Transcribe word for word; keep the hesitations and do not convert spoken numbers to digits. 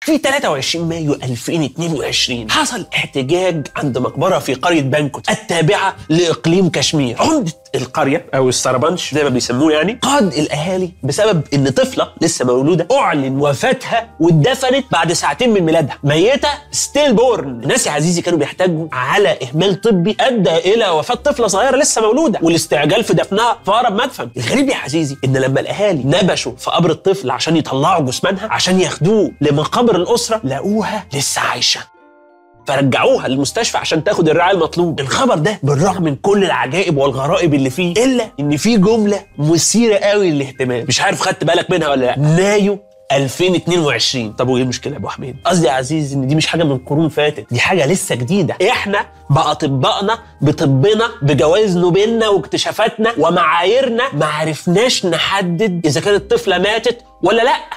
في ثلاثة وعشرين مايو ألفين واثنين وعشرين حصل احتجاج عند مقبرة في قرية بانكوت التابعة لإقليم كشمير. عمدة القرية أو السربنش زي ما بيسموه يعني قاد الأهالي بسبب إن طفلة لسه مولودة أعلن وفاتها واتدفنت بعد ساعتين من ميلادها، ميتة ستيل بورن. الناس يا عزيزي كانوا بيحتاجوا على إهمال طبي أدى إلى وفاة طفلة صغيرة لسه مولودة والاستعجال في دفنها في أقرب مدفن. الغريب يا عزيزي إن لما الأهالي نبشوا في قبر الطفل عشان يطلعوا جثمانها عشان ياخدوه لمقابر الأسرة لقوها لسه عايشة، فرجعوها للمستشفى عشان تاخد الرعاية المطلوب. الخبر ده بالرغم من كل العجائب والغرائب اللي فيه إلا إن فيه جملة مثيرة قوي للاهتمام، مش عارف خدت بالك منها ولا لا. مايو ألفين واثنين وعشرين. طب وايه المشكله يا ابو حميد؟ قصدي يا عزيز ان دي مش حاجه من قرون فاتت، دي حاجه لسه جديده. احنا باطبائنا بطبنا بجوائز نوبلنا واكتشافاتنا ومعاييرنا ما عرفناش نحدد اذا كانت الطفله ماتت ولا لا.